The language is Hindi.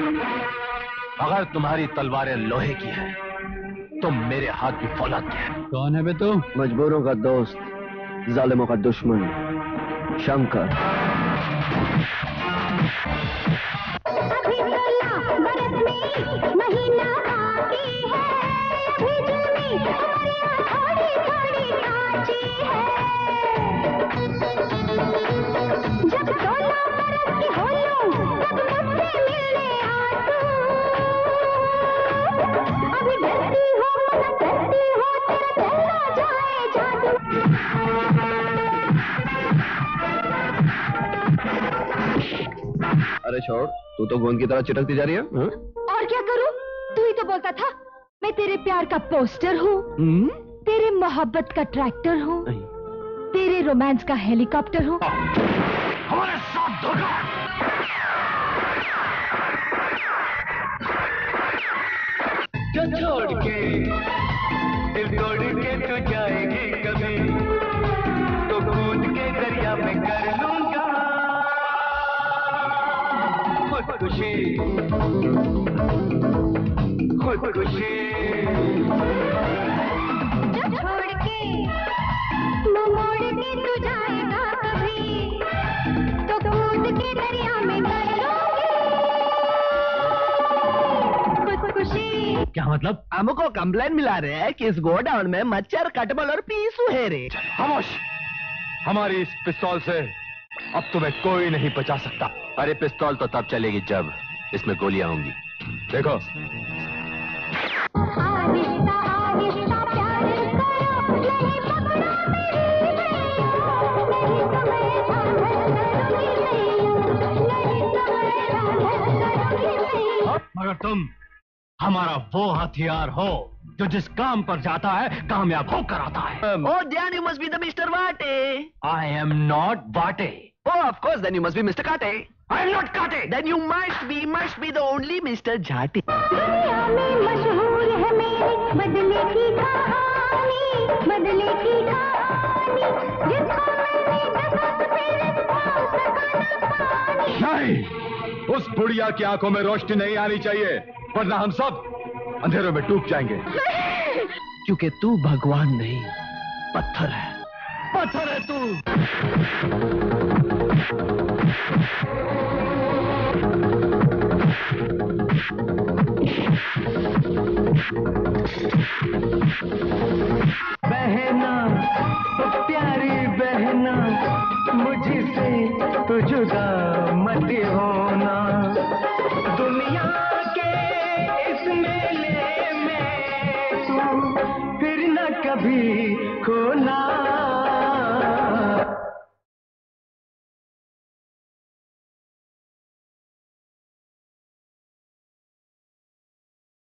अगर तुम्हारी तलवारें लोहे की है तो मेरे हाथ भी फौलाद के हैं। कौन है बे तू? मजबूरों का दोस्त, जालिमों का दुश्मन, शंकर। महीना बाकी है, अभी जमी थोड़ी थोड़ी कांची है। जब 16 बरस की हो लूं, तब मुझसे मिलने आ तू। अभी डरती हो मत करती हो, तेरा चला जाए जादू। अरे छोड़, तू तो गोंद की तरह चिटकती जा रही है। हाँ? और क्या करूं? तू ही तो बोलता था मैं तेरे प्यार का पोस्टर हूँ, तेरे मोहब्बत का ट्रैक्टर हूँ, तेरे रोमांस का हेलीकॉप्टर हूँ। हमारे साथ धोखा। जो छोड़ के दिल तोड़ के तू जाएगी कभी, तो कूद के दरिया में कर लूंगा खुदकुशी, खुदकुशी। जो छोड़ के मुंह मोड़ के तू जाएगा कभी, तो कूद के दरिया में कर लूंगी खुदकुशी। क्या मतलब? हमको कंप्लेन मिला रहे हैं कि इस गोडाउन में मच्छर, कटबल और पीसू है रे। खामोश। हमारी इस पिस्तौल से अब तुम्हें कोई नहीं बचा सकता। अरे पिस्तौल तो तब चलेगी जब इसमें गोलियां होंगी। देखो, आहिस्ता आहिस्ता प्यार करो, नहीं पकड़ो मेरी नहीं तो मैं रांझल करूंगी नहीं तो मैं रांझल करूंगी। मगर तुम हमारा वो हथियार हो जो जिस काम पर जाता है कामयाब होकर आता है। Oh, then you must be the Mr. Vate. I am not Vate. Oh, of course, then you must be Mr. Kate. I am not Kate. Then you must be the only Mr. Jati. दुनिया में मशहूर है मेरी बदले की कहानी, बदले की कहानी, जिसको मैंने दगा तेरे पाँव सकाना पानी। नहीं, उस बुढ़िया की आंखों में रोशनी नहीं आनी चाहिए, वरना हम सब अंधेरों में डूब जाएंगे। क्योंकि तू भगवान नहीं, पत्थर है। पत्थर है तू। बहना तो प्यारी बहना, मुझसे तो जुदा मत होना। दुनिया के इस मेले में तू फिर न कभी खोना।